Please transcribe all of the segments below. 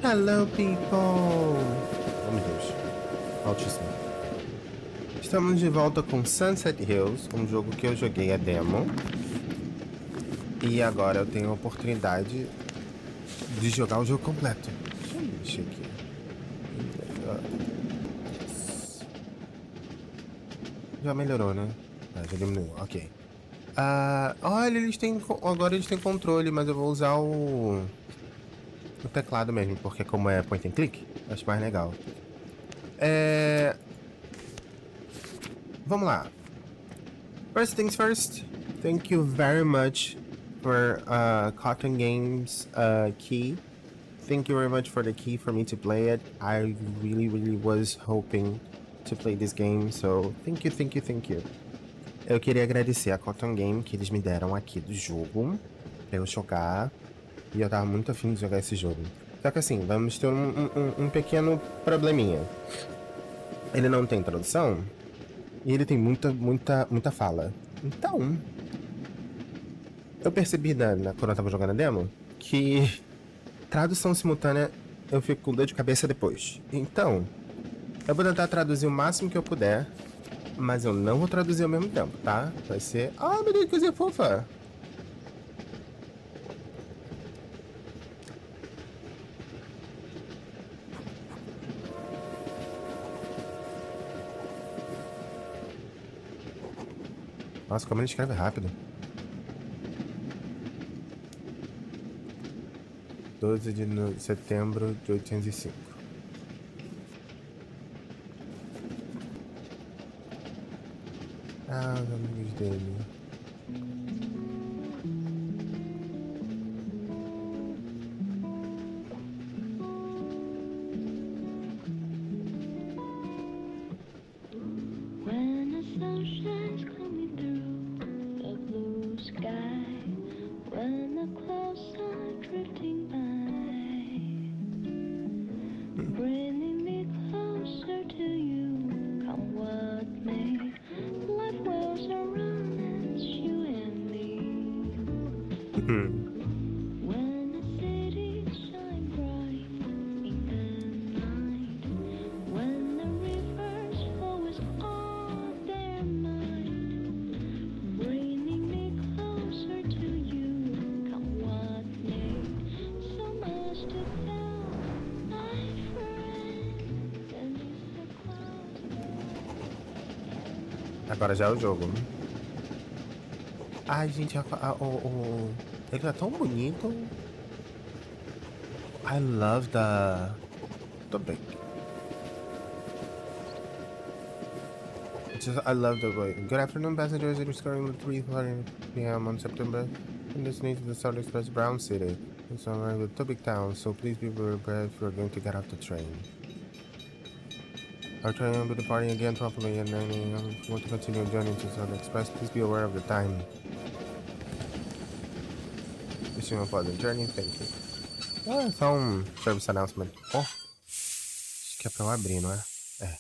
Hello, people! Oh, meu Deus. Altíssimo. Estamos de volta com Sunset Hills, um jogo que eu joguei a demo. E agora eu tenho a oportunidade de jogar o jogo completo. Deixa eu mexer aqui. Já melhorou, né? Já diminuiu, ok. Olha, agora eles têm controle, mas eu vou usar o teclado mesmo, porque como é point and click, acho mais legal. Vamos lá. First things first, thank you very much for Cotton Games key. Thank you very much for the key for me to play it. I really was hoping to play this game, so thank you. Eu queria agradecer a Cotton Game que eles me deram aqui do jogo pra eu jogar. E eu tava muito afim de jogar esse jogo. Só que assim, vamos ter um pequeno probleminha. Ele não tem tradução e ele tem muita fala. Então, eu percebi quando eu tava jogando a demo que tradução simultânea eu fico com dor de cabeça depois. Então, eu vou tentar traduzir o máximo que eu puder, mas eu não vou traduzir ao mesmo tempo, tá? Vai ser. Ah, meu Deus, que coisa fofa! Nossa, como ele escreve rápido. 12 de setembro de 805. Ah, os amigos dele. When the sun shines coming through the blue sky, when the clouds are drifting by, bringing me closer to you, come what may, life whirls around us, you and me. When the cities shine bright in the night, when the rivers flow is on their mind, bringing me closer to you, come what may, so much to tell, my friend, and it's the clouds. Agora já é o jogo. Ai, gente, ele tá tão bonito. I love the topic. I love the way. Good afternoon, passengers. It is currently 3:30 p.m. on September. And this needs the South Express Brown City. It's on with Topic Town, so please be prepared if you're going to get off the train. Our train will be departing again properly at 9 a.m. If you want to continue your journey to South Express, please be aware of the time. Wishing you a pleasant journey. Thank you. Ah, é só um service announcement. Oh, acho que é pra eu abrir, não é? É.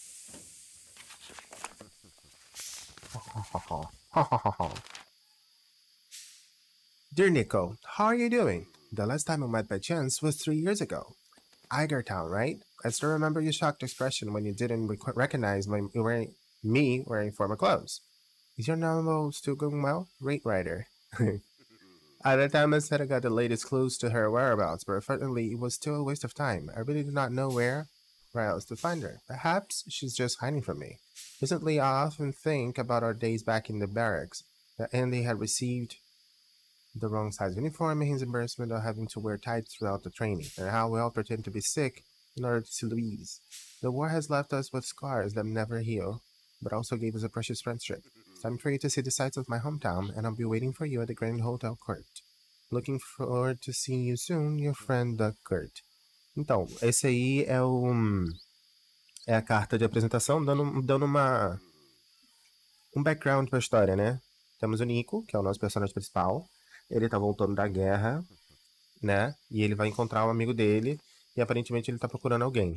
Dear Nico, how are you doing? The last time we met by chance was 3 years ago. Igertown, right? I still remember your shocked expression when you didn't recognize me wearing former clothes. Is your novel still going well? Rate writer. At the time I said I got the latest clues to her whereabouts, but unfortunately it was still a waste of time. I really do not know where else to find her. Perhaps she's just hiding from me. Recently, I often think about our days back in the barracks, that Andy had received the wrong size uniform and his embarrassment of having to wear tights throughout the training, and how we all pretend to be sick in order to see Louise. The war has left us with scars that never heal, but also gave us a precious friendship. It's time for you to see the sights of my hometown, and I'll be waiting for you at the Grand Hotel Kurt. Looking forward to seeing you soon, your friend Doug Kurt. Então, esse aí é a carta de apresentação, dando um background pra história, né? Temos o Nico, que é o nosso personagem principal. Ele tá voltando da guerra, né? E ele vai encontrar um amigo dele, e aparentemente ele tá procurando alguém.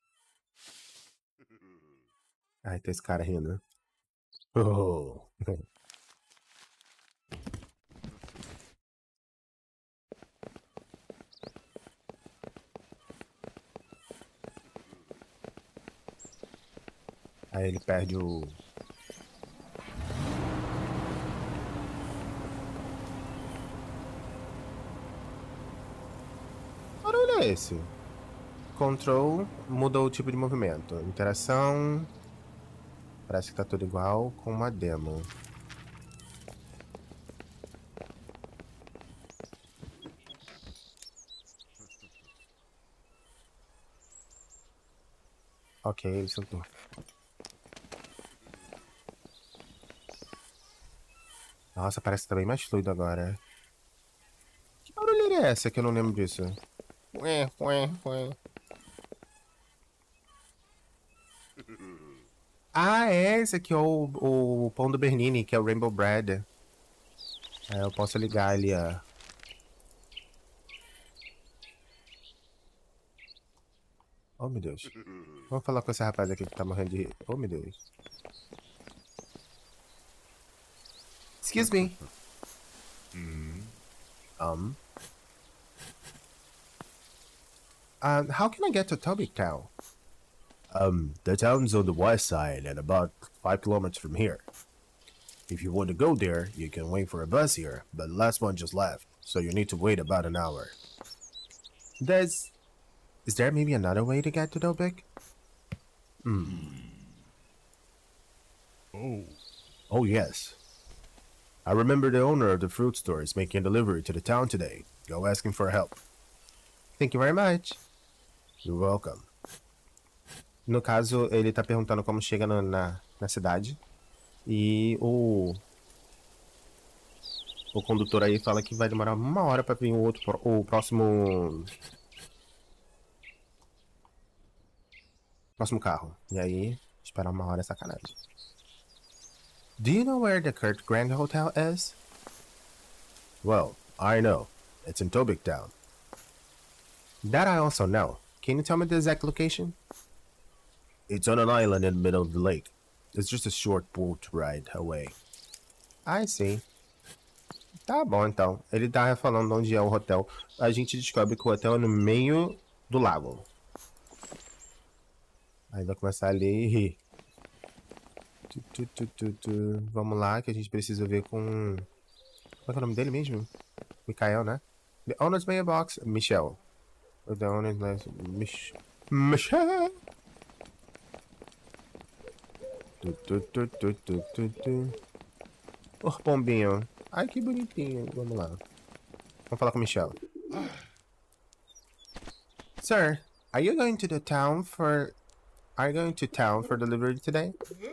Ai, tem esse cara rindo. Oh. Aí ele perde o... Que barulho é esse? Control mudou o tipo de movimento. Interação... Parece que tá tudo igual com uma demo. Ok, ele soltou. Nossa, parece que tá bem mais fluido agora. Que barulheira é essa que eu não lembro disso? Ué, ué, ué. Ah, é esse aqui é o pão do Bernini, que é o Rainbow Bread. Aí eu posso ligar ali, ó. Oh, meu Deus. Vamos falar com esse rapaz aqui que tá morrendo de... Oh, meu Deus. Excuse me. How can I get to Toby Town? The town's on the west side and about 5 kilometers from here. If you want to go there, you can wait for a bus here, but the last one just left, so you need to wait about an hour. Is there maybe another way to get to Dobik? Oh, yes. I remember the owner of the fruit store is making a delivery to the town today. Go ask him for help. Thank you very much. You're welcome. No caso, ele tá perguntando como chega na cidade. E o condutor aí fala que vai demorar 1 hora pra vir o próximo carro. E aí, esperar 1 hora é sacanagem. Do you know where the Kurt Grand Hotel is? Well, I know. It's in Tobic Town. That I also know. Can you tell me the exact location? It's on an island in the middle of the lake. It's just a short boat ride away. I see. Tá bom, então. Ele tá falando onde é o hotel. A gente descobre que o hotel é no meio do lago. Aí vai começar a ler e rir. Vamos lá, que a gente precisa ver com... Como é que é o nome dele mesmo? Mikael, né? The owner's mailbox, Michelle. The owner's Michelle. Oh, pombinho. Ai, que bonitinho. Vamos lá. Vamos falar com Michelle. Sir, are you going to town for delivery today?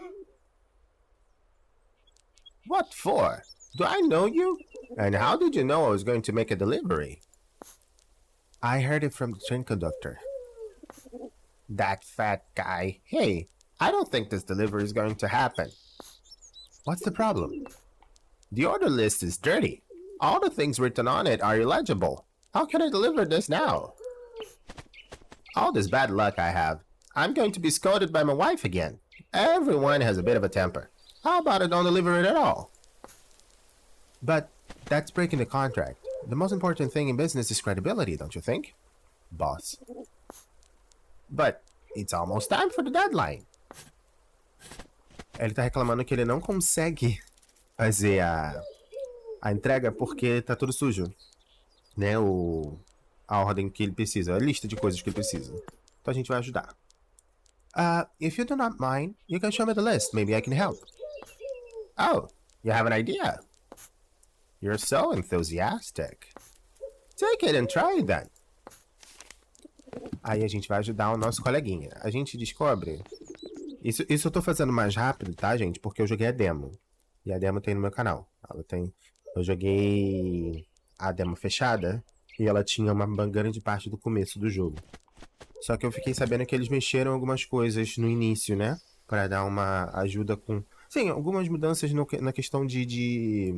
What for? Do I know you? And how did you know I was going to make a delivery? I heard it from the train conductor. That fat guy. Hey, I don't think this delivery is going to happen. What's the problem? The order list is dirty. All the things written on it are illegible. How can I deliver this now? All this bad luck I have. I'm going to be scolded by my wife again. Everyone has a bit of a temper. How about I don't deliver it at all? But that's breaking the contract. The most important thing in business is credibility, don't you think? Boss. But it's almost time for the deadline. Ele tá reclamando que ele não consegue fazer a entrega porque tá tudo sujo. Né? A ordem que ele precisa, a lista de coisas que ele precisa. Então a gente vai ajudar. If you do not mind, you can show me the list. Maybe I can help. Oh, you have an idea? You're so enthusiastic. Take it and try it then. Aí a gente vai ajudar o nosso coleguinha. A gente descobre... Isso eu tô fazendo mais rápido, tá, gente? Porque eu joguei a demo. E a demo tem no meu canal. Eu joguei a demo fechada e ela tinha uma grande parte do começo do jogo. Só que eu fiquei sabendo que eles mexeram algumas coisas no início, né? Pra dar uma ajuda com... Sim, algumas mudanças na questão de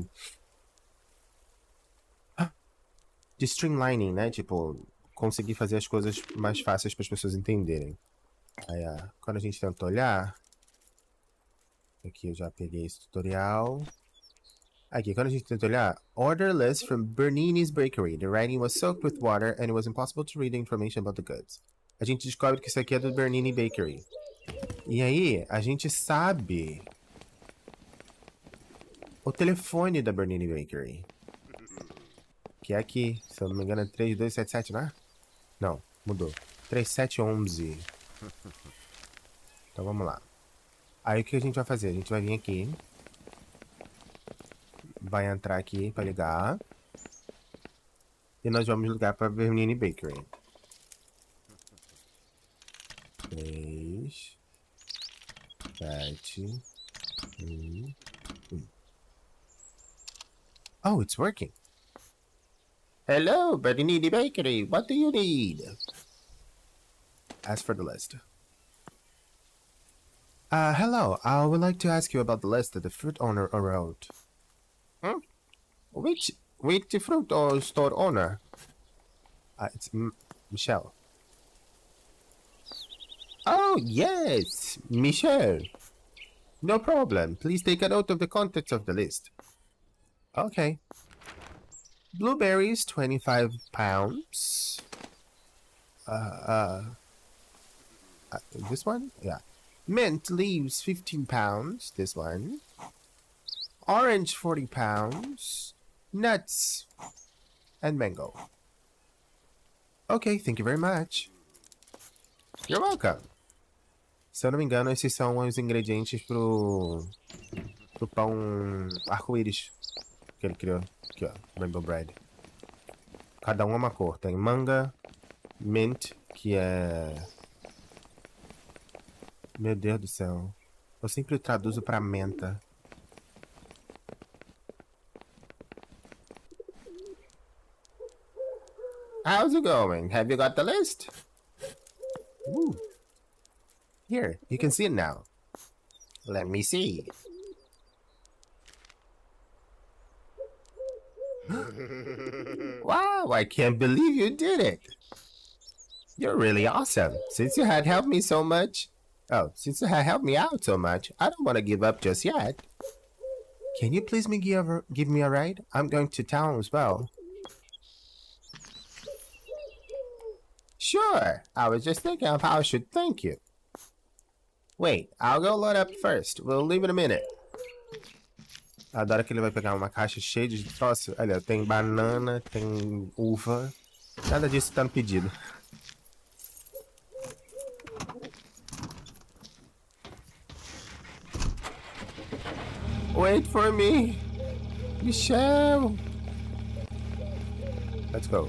streamlining, né? Tipo, conseguir fazer as coisas mais fáceis para as pessoas entenderem. Aí, quando a gente tenta olhar... Aqui eu já peguei esse tutorial. Aqui, quando a gente tenta olhar... Order list from Bernini's Bakery. The writing was soaked with water and it was impossible to read the information about the goods. A gente descobre que isso aqui é do Bernini Bakery. E aí, a gente sabe o telefone da Bernini Bakery. Que é aqui, se eu não me engano é 3277, não é? Não, mudou. 3711. Então vamos lá. Aí o que a gente vai fazer? A gente vai vir aqui. Vai entrar aqui para ligar. E nós vamos ligar para Bernini Bakery. 3, 7, 1. Oh, it's working. Hello, Bernini Bakery. What do you need? Ask for the list. Hello. I would like to ask you about the list that the fruit owner wrote. Which fruit or store owner? It's Michelle. Oh, yes, Michelle. No problem. Please take a note of the contents of the list. Okay. Blueberries, 25 pounds. This one? Yeah. Mint leaves, 15 pounds. This one. Orange, 40 pounds. Nuts. And mango. Okay, thank you very much. You're welcome. Se eu não me engano, esses são os ingredientes pro pão arco-íris que ele criou. Aqui, ó, Rainbow Bread. Cada um é uma cor. Tem manga, mint, que é... Meu Deus do céu. Eu sempre traduzo pra menta. How's it going? Have you got the list? Ooh. Here, you can see it now. Let me see. Wow, I can't believe you did it. You're really awesome. Since you had helped me so much... Oh, since you had helped me out so much, I don't want to give up just yet. Can you please give me a ride? I'm going to town as well. Sure. I was just thinking of how I should thank you. Wait, I'll go load up first. We'll leave in a minute. Adoro que ele vai pegar uma caixa cheia de troço. Olha, tem banana, tem uva. Nada disso tá no pedido. Wait for me. Michelle. Let's go.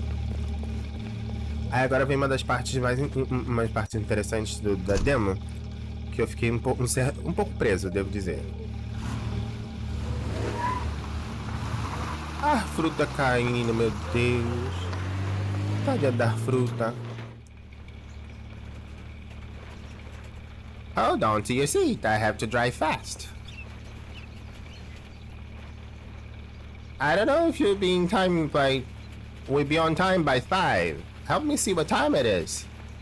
Aí agora vem uma das partes umas partes interessantes da demo, que eu fiquei um pouco preso, devo dizer. Ah, fruta caindo, meu Deus. Pode dar fruta. Hold on to your seat, I have to drive fast. I don't know if we'll be on time by 5. Help me see what time it is.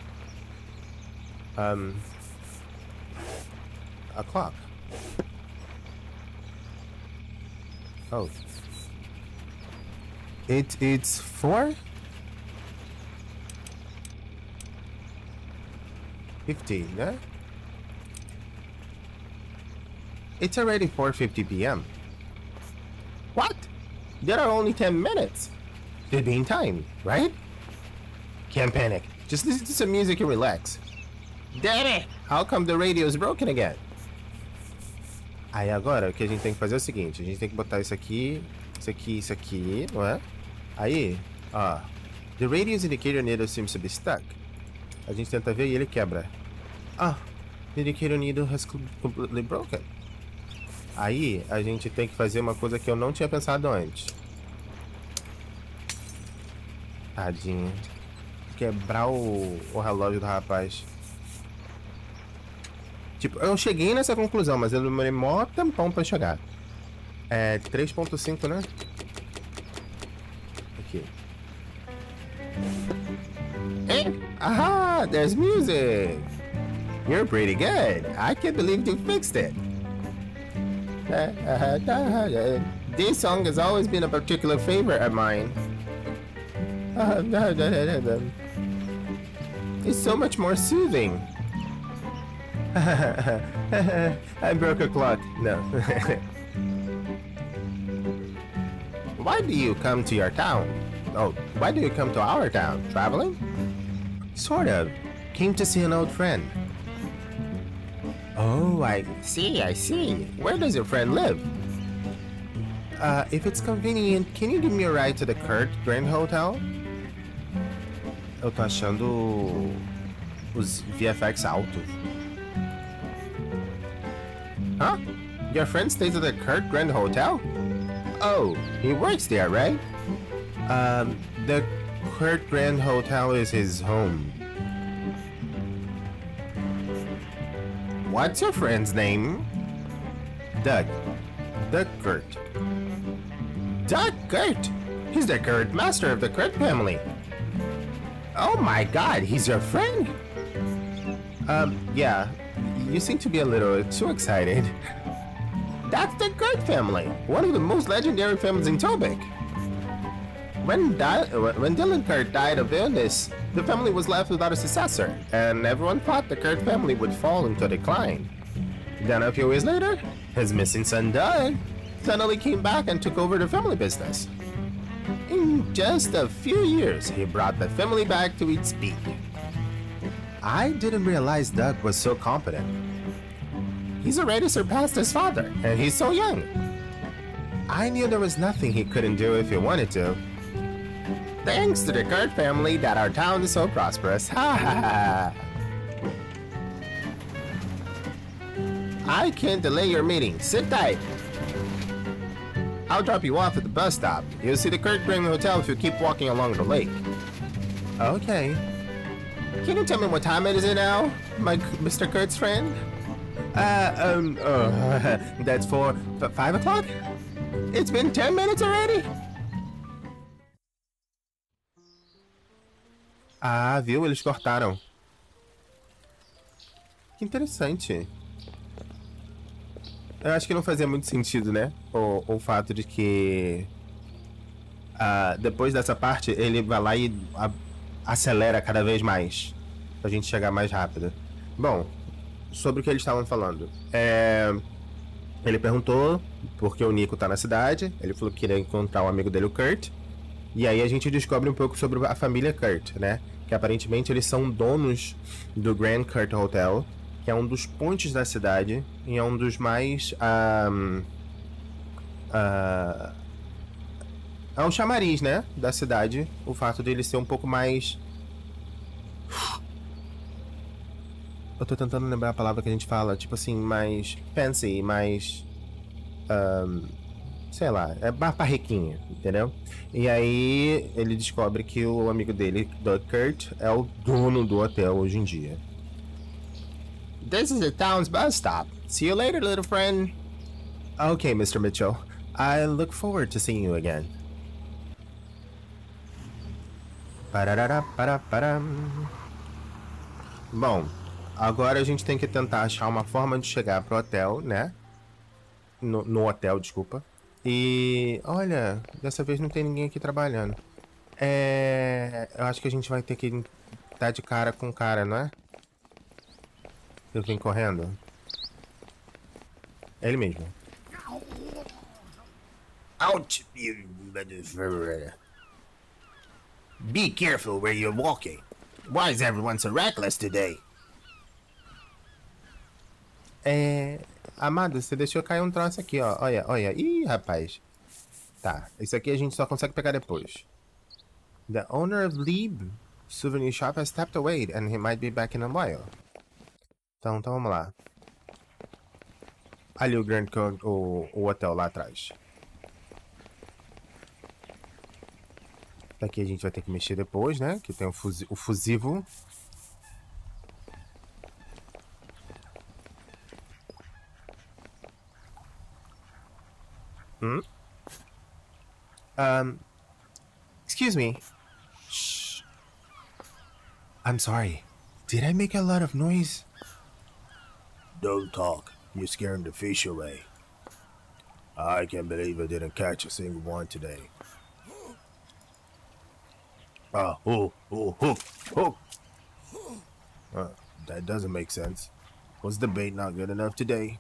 O'clock. Oh. It's 4? 15, huh? It's already 4:50 p.m. What? There are only 10 minutes. They'll be in time, right? Can't panic. Just listen to some music and relax. Damn it! How come the radio is broken again? Aí agora o que a gente tem que fazer é o seguinte. A gente tem que botar isso aqui, isso aqui, não é? Aí, ó. The radio's indicator needle seems to be stuck. A gente tenta ver e ele quebra. Ah, the indicator needle has completely broken. Aí a gente tem que fazer uma coisa que eu não tinha pensado antes. Tadinho. Quebrar o relógio do rapaz. Tipo, eu cheguei nessa conclusão, mas eu demorei mó tempão pra chegar. É 3.5, né? Aqui. Hey! Aha! There's music! You're pretty good! I can't believe you fixed it! This song has always been a particular favorite of mine. It's so much more soothing. I broke a clock. No. Why do you come to your town? Oh, why do you come to our town? Traveling? Sort of. Came to see an old friend. Oh, I see. Where does your friend live? If it's convenient, can you give me a ride to the Kurt Grand Hotel? Eu tô achando os VFX altos. Huh? Your friend stays at the Kurt Grand Hotel? Oh, he works there, right? The Kurt Grand Hotel is his home. What's your friend's name? Doug. Doug Kurt. Doug Kurt? He's the current master of the Kurt family. Oh my god, he's your friend? Yeah. You seem to be a little too excited. That's the Kurt family, one of the most legendary families in Tobic. When Dylan Kurt died of illness, the family was left without a successor, and everyone thought the Kurt family would fall into decline. Then a few years later, his missing son Doug suddenly came back and took over the family business. In just a few years, he brought the family back to its peak. I didn't realize Doug was so competent. He's already surpassed his father, and he's so young. I knew there was nothing he couldn't do if he wanted to. Thanks to the Kurt family that our town is so prosperous. Ha ha ha. I can't delay your meeting. Sit tight. I'll drop you off at the bus stop. You'll see the Kurt Grand Hotel if you keep walking along the lake. Okay. Can you tell me what time it is now, Mr. Kurt's friend? That's 5 o'clock? It's been 10 minutes already? Ah, viu? Eles cortaram. Que interessante. Eu acho que não fazia muito sentido, né? O fato de que depois dessa parte ele vai lá e acelera cada vez mais pra gente chegar mais rápido. Bom, sobre o que eles estavam falando. Ele perguntou por que o Nico tá na cidade. Ele falou que queria encontrar um amigo dele, o Kurt. E aí a gente descobre um pouco sobre a família Kurt, né? Que aparentemente eles são donos do Grand Kurt Hotel, que é um dos pontes da cidade e é um dos mais é um chamariz, né, da cidade, o fato dele ser um pouco mais... Eu tô tentando lembrar a palavra que a gente fala, tipo assim, mais fancy, mais... sei lá, é barriquinha, entendeu? E aí ele descobre que o amigo dele, Doug Kurt, é o dono do hotel hoje em dia. This is the town's bus stop. See you later, little friend. Okay, Mr. Mitchell. I look forward to seeing you again. Bom, agora a gente tem que tentar achar uma forma de chegar pro hotel, né? No hotel, desculpa. E olha, dessa vez não tem ninguém aqui trabalhando. Eu acho que a gente vai ter que dar de cara com cara, não é? Eu vim correndo. É ele mesmo. Ouch! Be careful where you're walking. Why is everyone so reckless today? Amado, você deixou cair um troço aqui, ó. Olha. Ih, rapaz. Tá, isso aqui a gente só consegue pegar depois. The owner of Lieb Souvenir Shop has stepped away and he might be back in a while. Então vamos lá. Ali o hotel lá atrás. Aqui a gente vai ter que mexer depois, né? Que tem o fusível. Excuse me. Shh. I'm sorry. Did I make a lot of noise? Don't talk. You're scaring the fish away. I can't believe I didn't catch a single one today. That doesn't make sense. Was the bait not good enough today?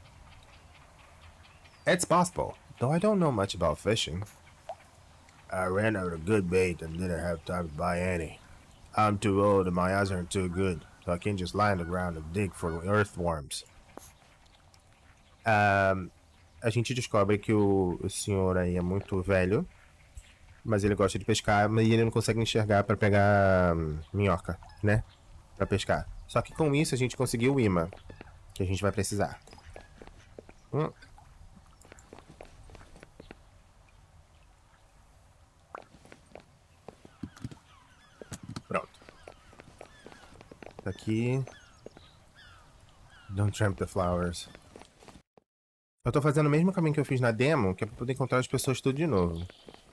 It's possible, though I don't know much about fishing. I ran out of good bait and didn't have time to buy any. I'm too old and my eyes aren't too good, so I can't just lie on the ground and dig for earthworms. A gente descobre que o senhor aí é muito velho, mas ele gosta de pescar, mas ele não consegue enxergar para pegar minhoca, né? Para pescar. Só que com isso a gente conseguiu o imã, que a gente vai precisar. Pronto. Tá aqui. Don't tramp the flowers. Eu tô fazendo o mesmo caminho que eu fiz na demo, que é pra poder encontrar as pessoas tudo de novo.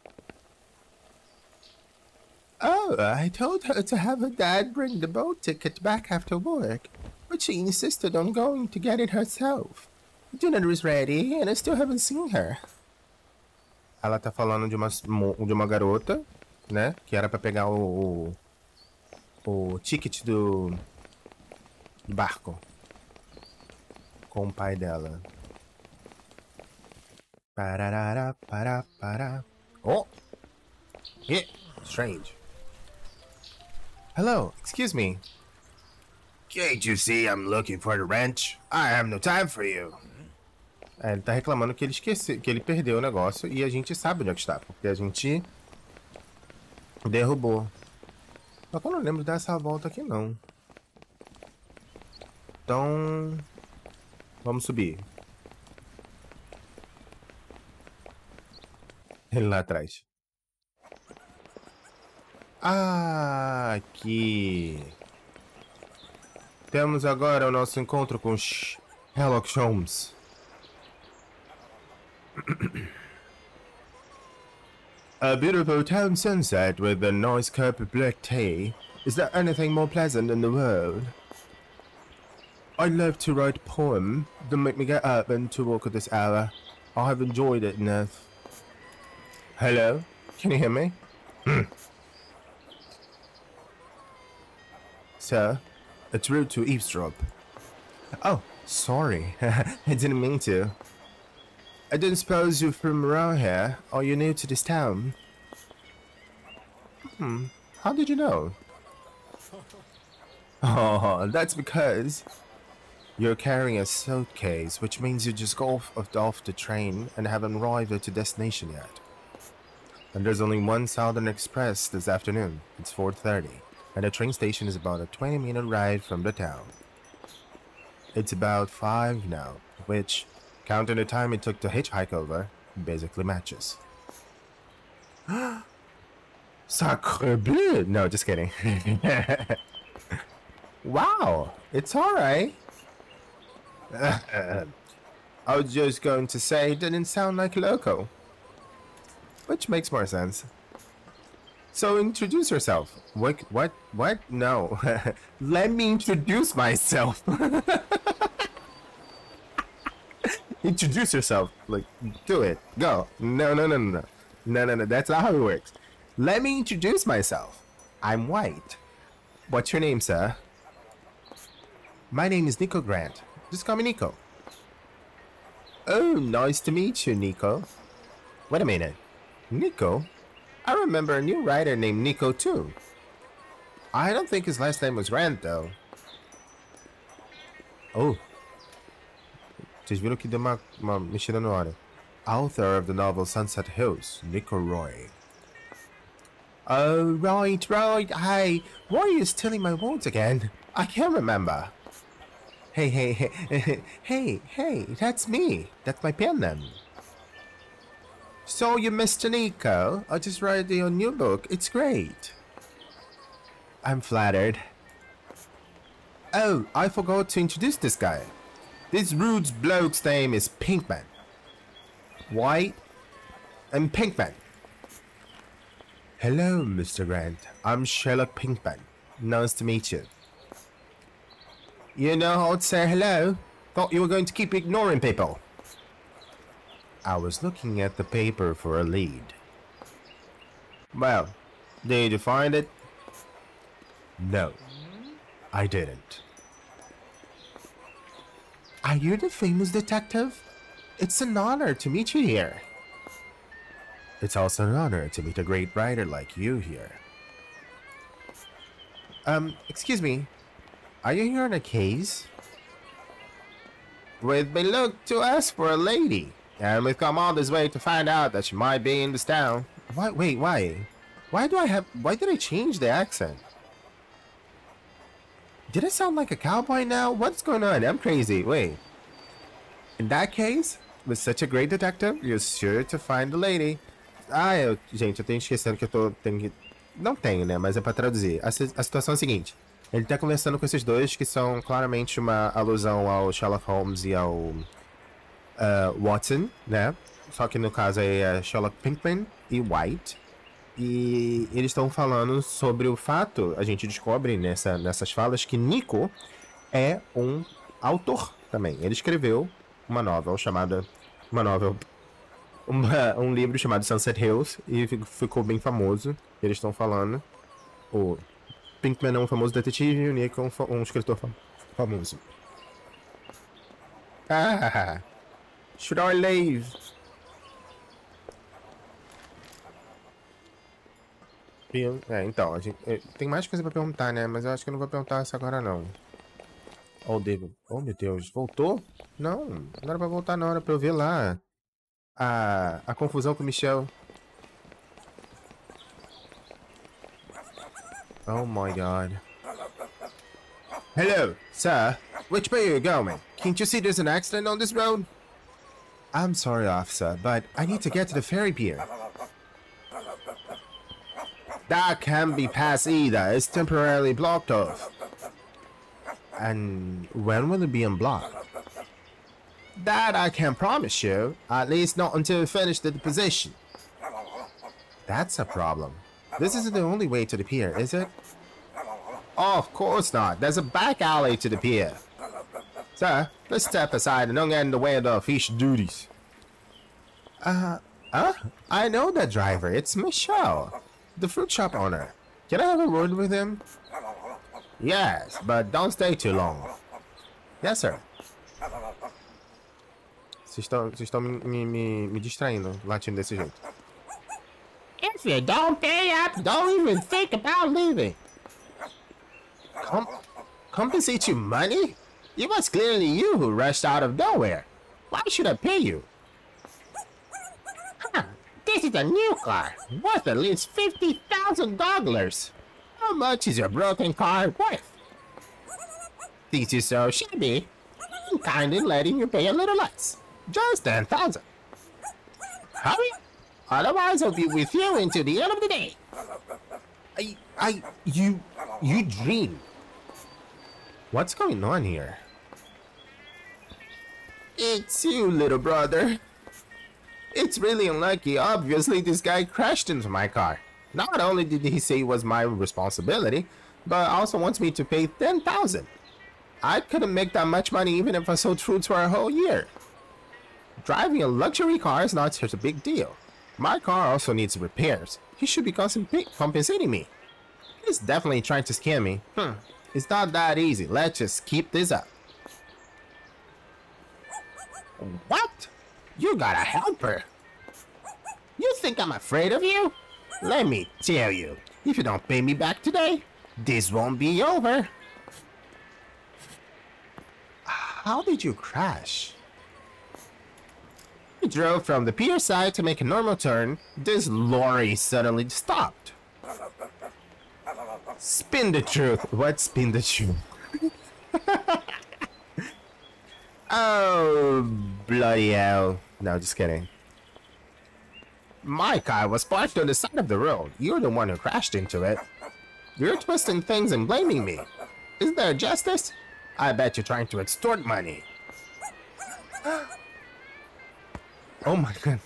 Oh, I told her to have her dad bring the boat ticket back after work, but she insisted on going to get it herself. Dinner is ready and I still haven't seen her. Ela tá falando de uma garota, né? Que era pra pegar o ticket do barco com o pai dela. Pararara, para. Oh! Yeah, strange. Hello, excuse me. Can't you see I'm looking for the wrench? I have no time for you. Ele tá reclamando que ele esqueceu, que ele perdeu o negócio e a gente sabe onde é que está, porque a gente derrubou. Só que eu não lembro dessa volta aqui não. Então, vamos subir. Ele lá atrás. Ah, aqui. Temos agora o nosso encontro com Sherlock Holmes. A beautiful town sunset with a nice cup of black tea. Is there anything more pleasant in the world? I'd love to write a poem. Don't make me get up and to walk at this hour. I have enjoyed it enough. Hello? Can you hear me? Sir, it's rude to eavesdrop. Oh, sorry. I didn't mean to. I don't suppose you're from around here, or you're new to this town? How did you know? Oh, that's because you're carrying a suitcase, which means you just got off the train and haven't arrived at your destination yet. And there's only one Southern Express this afternoon. It's 4:30, and the train station is about a 20-minute ride from the town. It's about 5 now, which, counting the time it took to hitchhike over, basically matches. Sacre bleu! No, just kidding. Wow, it's alright. I was just going to say it didn't sound like loco. Which makes more sense. So introduce yourself. What? No. Let me introduce myself. Introduce yourself. Like, do it. Go. No. No. That's not how it works. Let me introduce myself. I'm white. What's your name, sir? My name is Nico Grant. Just call me Nico. Oh, nice to meet you, Nico. Wait a minute. Nico? I remember a new writer named Nico too. I don't think his last name was Grant, though. Oh. Vocês viram que deu uma mexida na hora. Author of the novel Sunset Hills, Nico Roy. Oh, right. Hey, why are you stealing my words again? I can't remember. Hey, that's me. That's my pen name. So you Mr. Nico? I just read your new book. It's great. I'm flattered. Oh, I forgot to introduce this guy. This rude bloke's name is Pinkman. White and Pinkman. Hello, Mr. Grant. I'm Sherlock Pinkman. Nice to meet you. You know how to say hello? Thought you were going to keep ignoring people. I was looking at the paper for a lead. Well, did you find it? No, I didn't. Are you the famous detective? It's an honor to meet you here. It's also an honor to meet a great writer like you here. Excuse me. Are you here on a case? We've been looked to us for a lady, and we've come all this way to find out that she might be in this town. Why? Wait, why? Why did I change the accent? Did I sound like a cowboy now? What's going on? I'm crazy. Wait. In that case, with such a great detective, you're sure to find the lady. Gente, eu tenho esquecendo que não tenho, né? Mas é pra traduzir. A situação é a seguinte. Ele tá conversando com esses dois que são claramente uma alusão ao Sherlock Holmes e ao Watson, né? Só que no caso aí é Sherlock Pinkman e White. E eles estão falando sobre o fato, a gente descobre nessas falas, que Nico é um autor também. Ele escreveu uma novel chamada... um livro chamado Sunset Hills e ficou bem famoso. Eles estão falando... O Pinkman é um famoso detetive e o Nico é um escritor famoso. Ah! Should I leave? Então, tem mais coisa pra perguntar, né? Mas eu acho que eu não vou perguntar isso agora, não. Oh, David. Oh, meu Deus. Voltou? Não, não era pra voltar, não. Era pra eu ver lá a confusão com o Michel. Oh, my God. Hello, sir. Which way are you going? Can't you see there's an accident on this road? I'm sorry, officer, but I need to get to the ferry pier. That can't be passed either. It's temporarily blocked off. And when will it be unblocked? That I can't promise you. At least not until we finish the deposition. That's a problem. This isn't the only way to the pier, is it? Oh, of course not. There's a back alley to the pier. Sir, let's step aside and don't get in the way of the official duties. I know that driver. It's Michel, the fruit shop owner. Can I have a word with him? Yes, but don't stay too long. Yes, sir. Vocês estão me distraindo, latindo desse jeito. If you don't pay up, don't even think about leaving. Compensate you money? It was clearly you who rushed out of nowhere. Why should I pay you? Huh, this is a new car, worth at least $50,000. How much is your broken car worth? This is so shabby. I'm kindly letting you pay a little less. Just 10,000. Hurry, otherwise I'll be with you until the end of the day. You dream. What's going on here? It's you, little brother. It's really unlucky. Obviously, this guy crashed into my car. Not only did he say it was my responsibility, but also wants me to pay 10,000. I couldn't make that much money even if I sold fruits for a whole year. Driving a luxury car is not such a big deal. My car also needs repairs. He should be compensating me. He's definitely trying to scam me. It's not that easy. Let's just keep this up. What? You got a helper? You think I'm afraid of you? Let me tell you, if you don't pay me back today, this won't be over. How did you crash? We drove from the pier side to make a normal turn. This lorry suddenly stopped. Spin the truth. What spin the truth? Oh, bloody hell. No, just kidding. My car was parked on the side of the road. You're the one who crashed into it. You're twisting things and blaming me. Is there justice? I bet you're trying to extort money. Oh my god.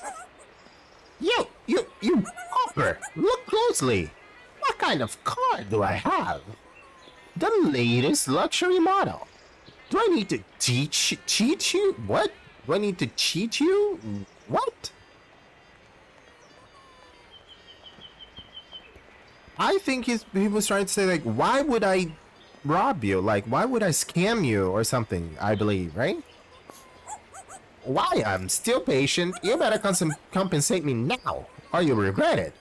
You pauper! Look closely! What kind of car do I have? The latest luxury model. Do I need to cheat you? What? Do I need to cheat you? What? I think he was trying to say, like, why would I rob you. Like, why would I scam you or something? I believe, right? Why? I'm still patient. You better compensate me now, or you'll regret it.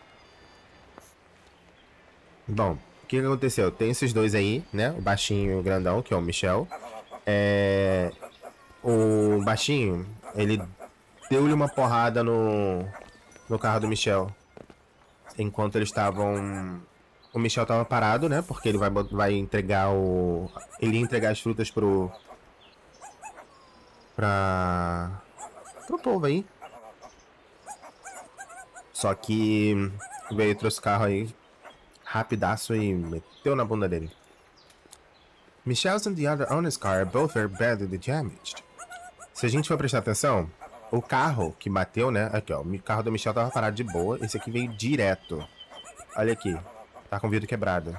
Bom, o que aconteceu? Tem esses dois aí, né? O baixinho e o grandão, que é o Michel. O baixinho, ele deu-lhe uma porrada no carro do Michel. Enquanto eles estavam... O Michel tava parado, né? Porque ele vai entregar o... Ele ia entregar as frutas pro povo aí. Só que veio, trouxe o carro aí rapidaço e meteu na bunda dele. Michel's and the other owner's car are both very badly damaged. Se a gente for prestar atenção, o carro que bateu, né? Aqui, ó. O carro do Michel tava parado de boa. Esse aqui veio direto. Olha aqui. Tá com o vidro quebrado.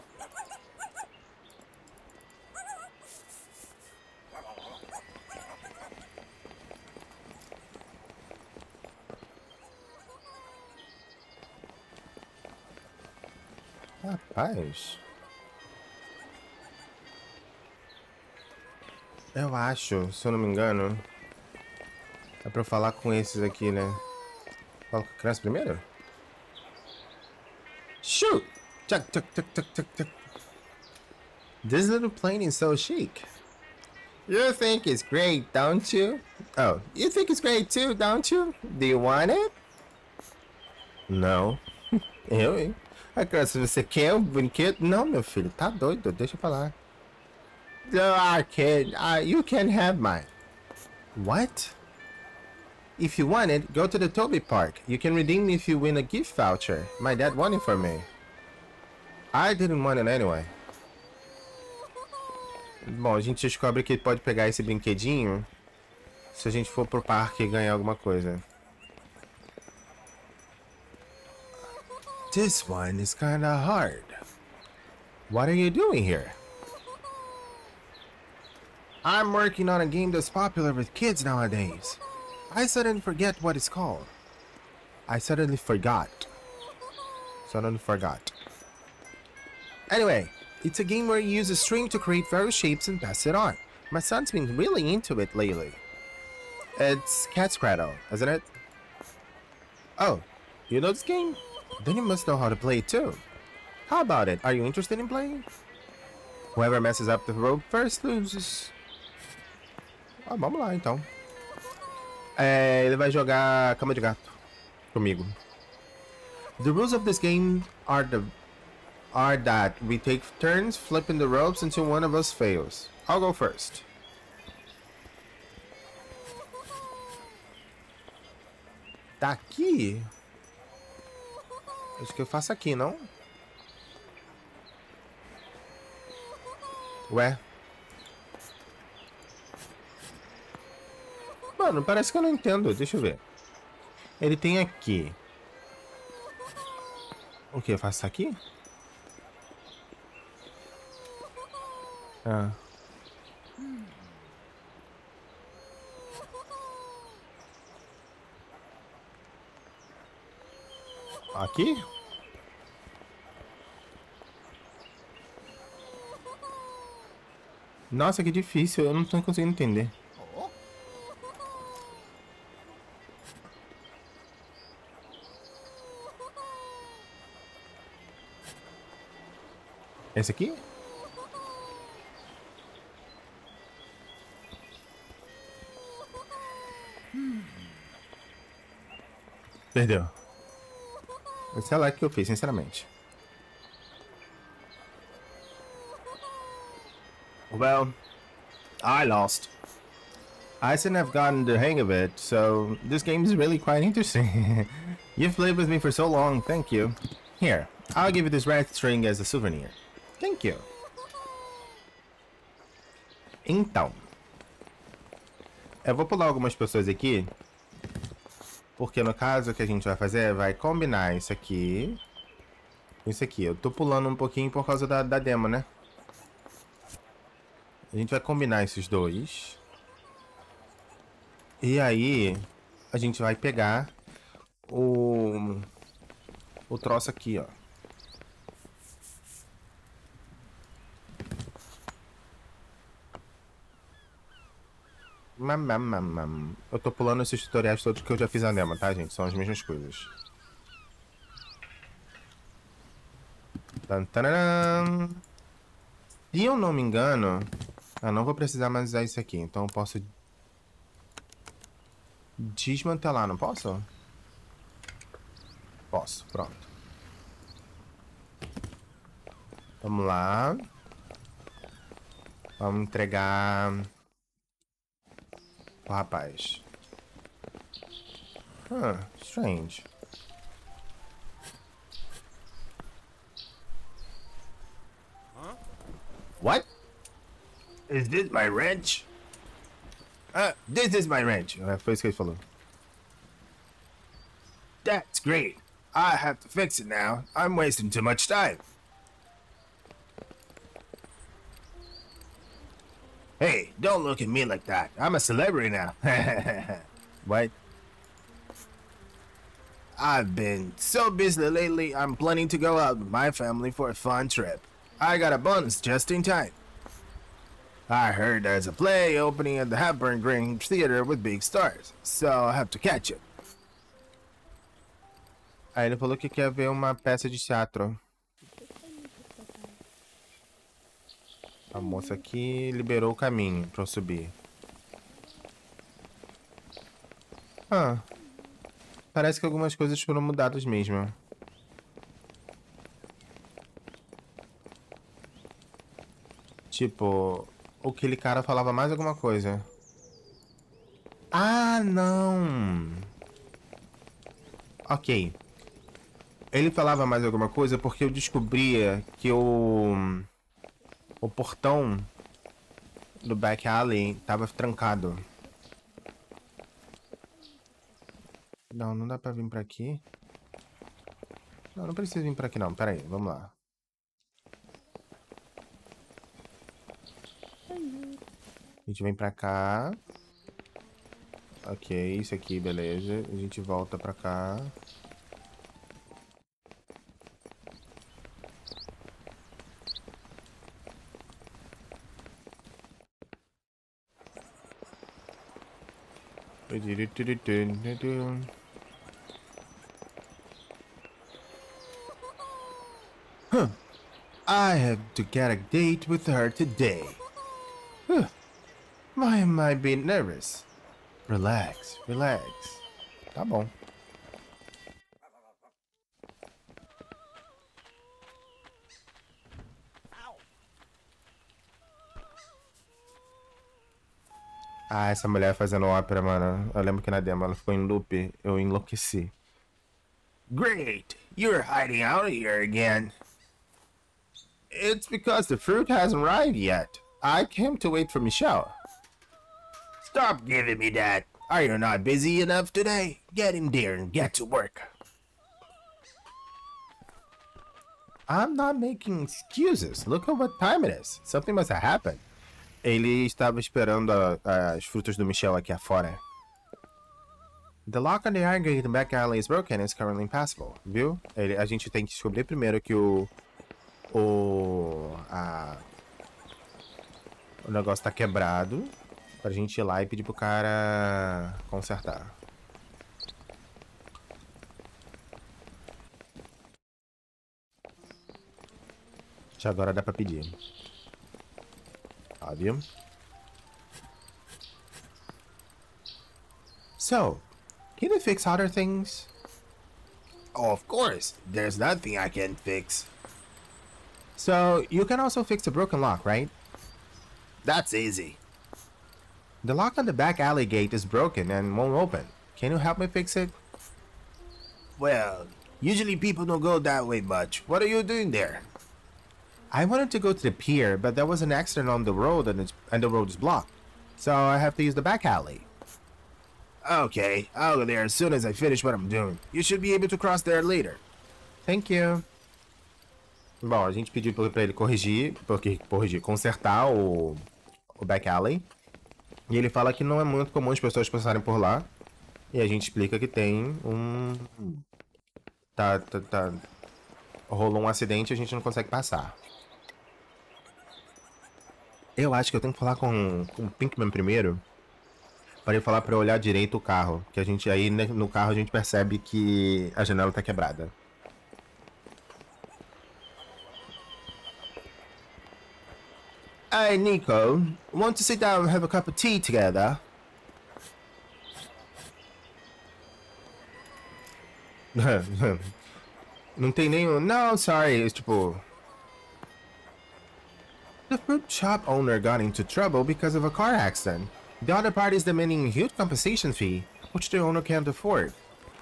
Rapaz. Eu acho, se eu não me engano, é pra eu falar com esses aqui, né? Fala com a criança primeiro? Shoot! Chuck, chuck, chuck, chuck, chuck, chuck. This little plane is so chic. You think it's great, don't you? Oh, you think it's great too, don't you? Do you want it? Não. Eu, hein? A criança, você quer um brinquedo? Não, meu filho, tá doido, deixa eu falar. No, kid, you can have mine. What? If you want it, go to the Toby Park. You can redeem if you win a gift voucher. My dad won it for me. I didn't want it anyway. Bom, a gente descobre que ele pode pegar esse brinquedinho se a gente for pro parque e ganhar alguma coisa. This one is kinda hard. What are you doing here? I'm working on a game that's popular with kids nowadays. I suddenly forget what it's called. I suddenly forgot. Anyway, it's a game where you use a string to create various shapes and pass it on. My son's been really into it lately. It's Cat Scrattle, isn't it? Oh, you know this game? Then you must know how to play it too. How about it? Are you interested in playing? Whoever messes up the rope first loses. Ah, vamos lá então. Ele vai jogar cama de gato comigo. The rules of this game are that we take turns flipping the ropes until one of us fails. I'll go first. Tá aqui? Acho que eu faço aqui, não? Ué? Mano, parece que eu não entendo. Deixa eu ver. Ele tem aqui. O que? Eu faço isso aqui? Ah. Aqui? Nossa, que difícil. Eu não tô conseguindo entender. Esse aqui? Perdeu. Sei lá o que eu fiz, sinceramente. Well, I lost. I still have gotten the hang of it, so this game is really quite interesting. You've played with me for so long, thank you. Here, I'll give you this red string as a souvenir. Thank you. Então, eu vou pular algumas pessoas aqui, porque no caso o que a gente vai fazer é vai combinar isso aqui com isso aqui. Eu tô pulando um pouquinho por causa da demo, né? A gente vai combinar esses dois. E aí a gente vai pegar o troço aqui, ó. Eu tô pulando esses tutoriais todos que eu já fiz a demo, tá, gente? São as mesmas coisas. Tantanã. Se eu não me engano, eu não vou precisar mais usar isso aqui. Então eu posso desmantelar, não posso? Posso, pronto. Vamos lá. Vamos entregar o rapaz. Strange. What? Is this my wrench? This is my wrench. Foi isso que ele falou. That's great. I have to fix it now. I'm wasting too much time. Hey, don't look at me like that. I'm a celebrity now. What? I've been so busy lately, I'm planning to go out with my family for a fun trip. I got a bonus just in time. I heard there's a play opening at the Hepburn Grange Theater with big stars, so I have to catch it. Aí ele falou que quer ver uma peça de teatro. A moça aqui liberou o caminho pra eu subir. Parece que algumas coisas foram mudadas mesmo. Tipo, aquele cara falava mais alguma coisa. Ah, não! Ok. Ele falava mais alguma coisa porque eu descobria que o portão do back alley tava trancado. Não, não dá pra vir pra aqui. Não, não precisa vir pra aqui não. Pera aí, vamos lá. A gente vem pra cá. Ok, isso aqui, beleza. A gente volta pra cá. I have to get a date with her today. Why am I being nervous? Relax, relax. Tá bom. Ah, essa mulher fazendo ópera, mano. Eu lembro que na demo ela ficou em loop. Eu enlouqueci. Great! You're hiding out here again. It's because the fruit hasn't arrived yet. I came to wait for Michelle. Stop giving me that. Are you not busy enough today? Get in there and get to work. I'm not making excuses. Look at what time it is. Something must have happened. Ele estava esperando as frutas do Michel aqui afora. The lock on the iron gate in the back alley is broken and is currently impassable. Viu? A gente tem que descobrir primeiro que o negócio tá quebrado. Pra gente ir lá e pedir pro cara consertar. Já agora dá pra pedir. Óbvio. So, can you fix other things? Oh, of course. There's nothing I can't fix. So, you can also fix a broken lock, right? That's easy. The lock on the back alley gate is broken and won't open. Can you help me fix it? Well, usually people don't go that way much. What are you doing there? I wanted to go to the pier, but there was an accident on the road and the road is blocked. So I have to use the back alley. Okay, I'll go there as soon as I finish what I'm doing. You should be able to cross there later. Thank you. Bom, a gente pediu pra ele consertar o back alley. E ele fala que não é muito comum as pessoas passarem por lá. E a gente explica que tem um... Rolou um acidente e a gente não consegue passar. Eu acho que eu tenho que falar com o Pinkman primeiro. Parei de falar pra eu olhar direito o carro. Que a gente aí no carro a gente percebe que a janela tá quebrada. Hey, Nico. Want to sit down and have a cup of tea together? Não tem nenhum. No, sorry. It's tipo. The fruit shop owner got into trouble because of a car accident. The other party is demanding a huge compensation fee, which the owner can't afford.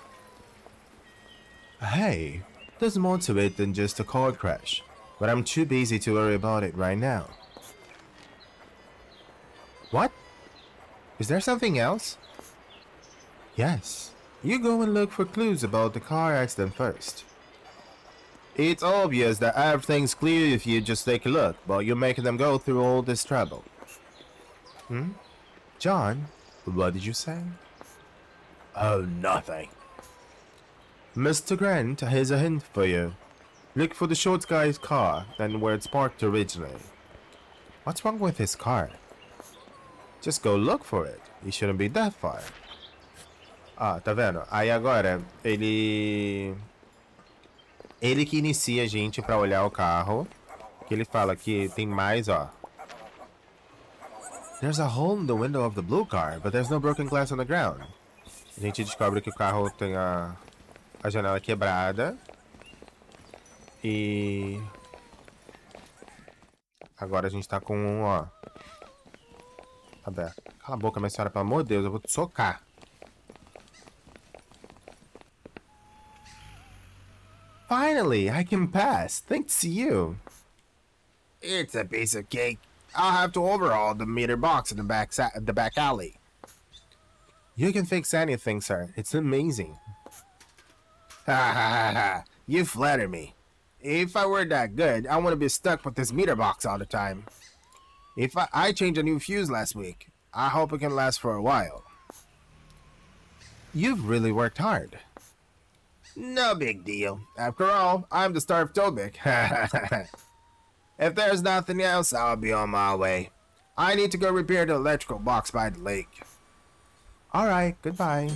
Hey, there's more to it than just a car crash, but I'm too busy to worry about it right now. What? Is there something else? Yes. You go and look for clues about the car accident first. It's obvious that everything's clear if you just take a look, but you're making them go through all this trouble. John, what did you say? Oh, nothing. Mr. Grant, here's a hint for you. Look for the short guy's car, then where it's parked originally. What's wrong with his car? Just go look for it. It shouldn't be that far. Ah, tá vendo? Aí agora, ele que inicia a gente pra olhar o carro. Que ele fala que tem mais, ó. There's a hole in the window of the blue car, but there's no broken glass on the ground. A gente descobre que o carro tem a janela quebrada. E agora a gente tá com um, ó, aberto. Cala a boca, minha senhora, pelo amor de Deus, eu vou te socar. Finally, I can pass, thanks to you. It's a piece of cake. I'll have to overhaul the meter box in the back alley. You can fix anything, sir. It's amazing. Ha ha ha ha. You flatter me. If I were that good, I wouldn't be stuck with this meter box all the time. If I changed a new fuse last week, I hope it can last for a while. You've really worked hard. No big deal. After all, I'm the star of Tobik. If there's nothing else, I'll be on my way. I need to go repair the electrical box by the lake. Alright, goodbye.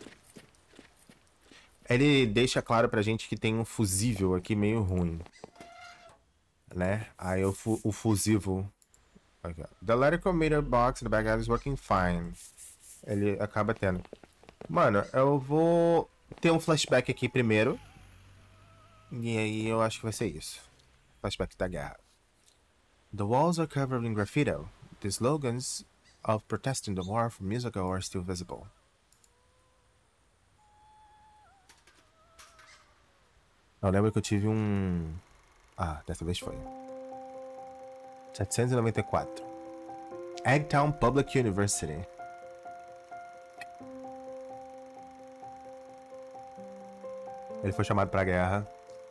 Ele deixa claro pra gente que tem um fusível aqui meio ruim. Né? Aí o fusível... Okay. The electrical meter box in the back is working fine. Ele acaba tendo. Mano, eu vou ter um flashback aqui primeiro. E aí eu acho que vai ser isso. Flashback da guerra. The walls are covered in graffiti. The slogans of protesting the war from years ago are still visible. Eu lembro que eu tive um... Ah, dessa vez foi. 794. Eggtown Public University. Ele foi chamado pra guerra.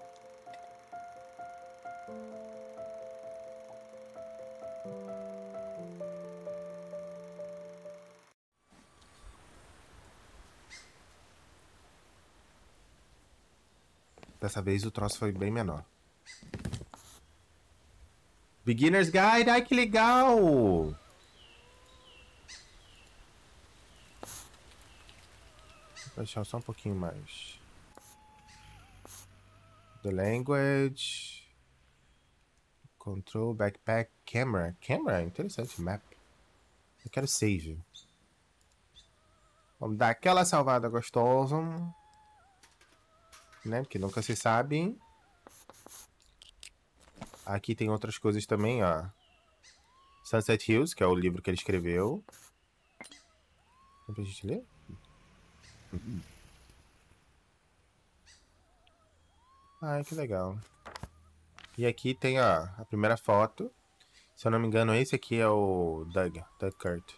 Dessa vez o troço foi bem menor. Beginner's Guide, ai que legal! Vou deixar só um pouquinho mais. The language. Control, backpack, camera. Camera, interessante, map. Eu quero save. Vamos dar aquela salvada gostosa. Né? Porque nunca se sabe. Aqui tem outras coisas também, ó. Sunset Hills, que é o livro que ele escreveu. Dá pra gente ler? Ai, que legal. E aqui tem, ó, a primeira foto. Se eu não me engano, esse aqui é o Doug Kurt.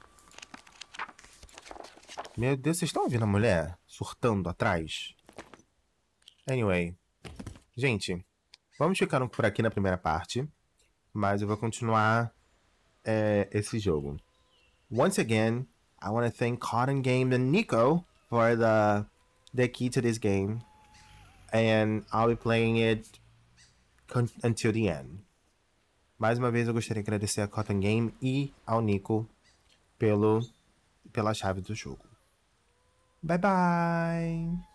Meu Deus, vocês estão ouvindo a mulher surtando atrás? Anyway. Gente, vamos ficar por aqui na primeira parte. Mas eu vou continuar esse jogo. Once again, I want to thank Cotton Game and Nico for the key to this game. And I'll be playing it until the end. Mais uma vez eu gostaria de agradecer a Cotton Game e ao Nico pela chave do jogo. Bye bye!